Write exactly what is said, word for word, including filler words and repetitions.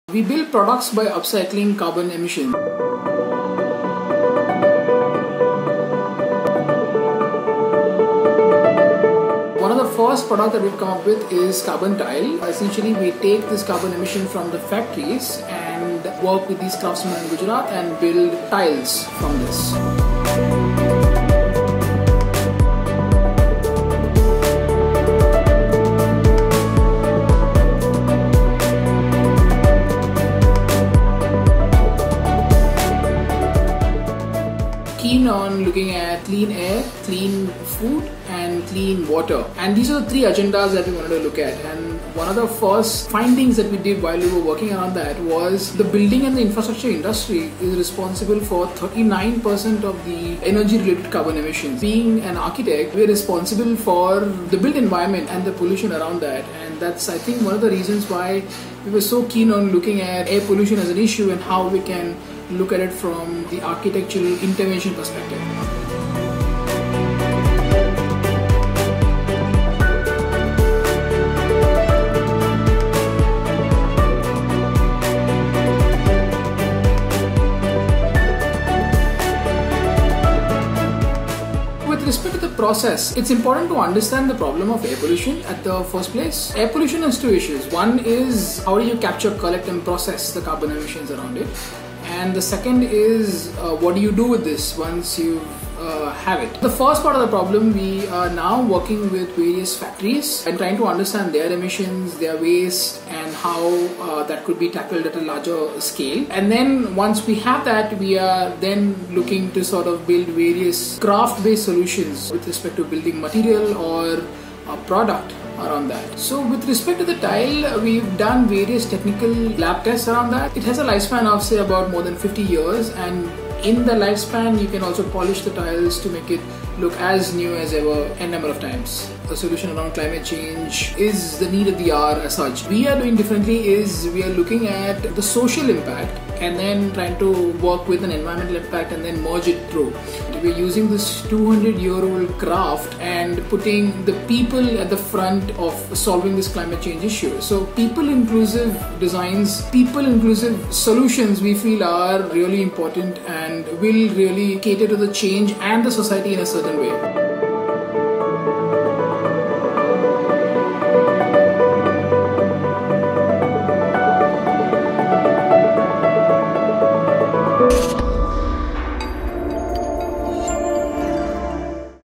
We build products by upcycling carbon emission. One of the first products that we've come up with is carbon tile. Essentially, we take this carbon emission from the factories and work with these craftsmen in Gujarat and build tiles from this. Keen on looking at clean air, clean food and clean water, and these are the three agendas that we wanted to look at. And one of the first findings that we did while we were working around that was the building and the infrastructure industry is responsible for thirty-nine percent of the energy related carbon emissions. Being an architect, we are responsible for the built environment and the pollution around that, and that's I think one of the reasons why we were so keen on looking at air pollution as an issue and how we can look at it from the architectural intervention perspective. With respect to the process, it's important to understand the problem of air pollution at the first place. Air pollution has two issues. One is how do you capture, collect and process the carbon emissions around it. And the second is uh, what do you do with this once you uh, have it. The first part of the problem, we are now working with various factories and trying to understand their emissions, their waste and how uh, that could be tackled at a larger scale. And then once we have that, we are then looking to sort of build various craft-based solutions with respect to building material or a product around that. So with respect to the tile, we've done various technical lab tests around that. It has a lifespan of say about more than fifty years, and in the lifespan you can also polish the tiles to make it look as new as ever n number of times. The solution around climate change is the need of the hour as such. We are doing differently is we are looking at the social impact and then trying to work with an environmental impact and then merge it through. We're using this two hundred year old craft and putting the people at the front of solving this climate change issue. So people inclusive designs, people inclusive solutions we feel are really important and will really cater to the change and the society in a certain way.